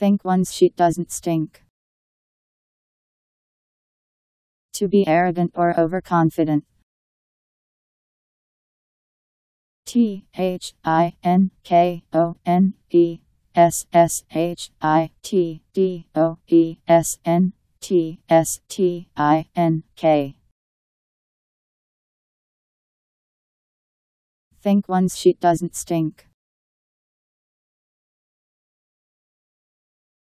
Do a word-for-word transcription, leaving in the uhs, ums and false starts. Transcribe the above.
Think one's shit doesn't stink. To be arrogant or overconfident. T H I N K O N E S S H I T D O E S N T S T I N K. Think one's shit doesn't stink.